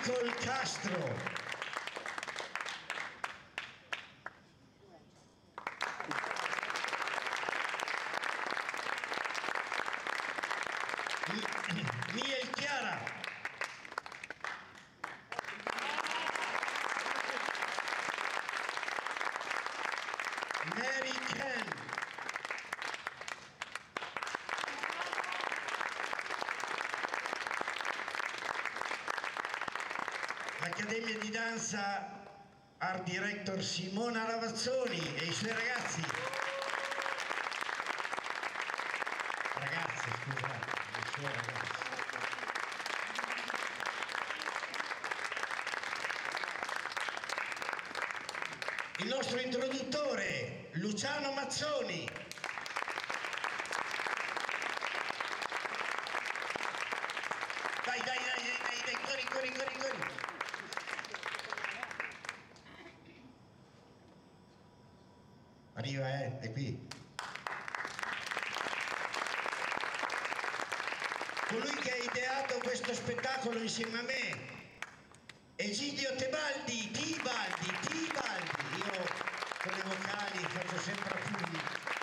Michael Castro. Miel Chiara. Mary Ken. L'Accademia di Danza Art Director Simona Ravazzoni e i suoi ragazzi. Ragazzi, scusate, i suoi ragazzi. Il nostro introduttore, Luciano Mazzoni. Dai, corri. Arriva, è qui. Colui che ha ideato questo spettacolo insieme a me, Egidio Tebaldi, Tibaldi. Io con le vocali faccio sempre a pugni.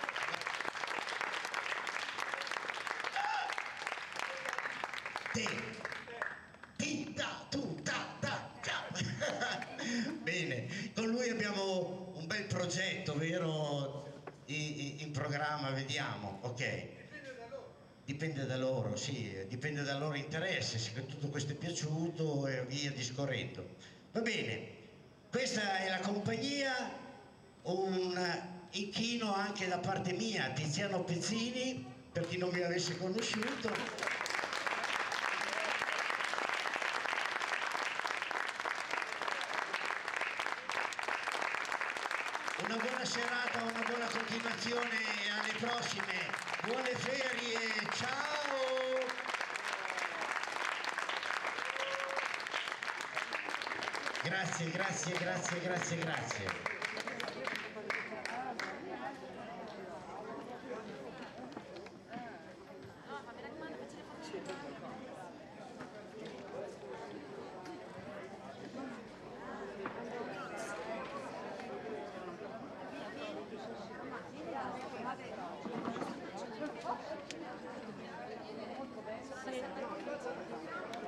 Bene, con lui abbiamo un bel progetto, vero? In programma, vediamo, ok. Dipende da loro, sì, dipende dal loro interesse, se tutto questo è piaciuto e via discorrendo. Va bene, questa è la compagnia, un inchino anche da parte mia, Tiziano Pezzini, per chi non mi avesse conosciuto. Una buona serata, una buona continuazione e alle prossime. Buone ferie, ciao! Grazie.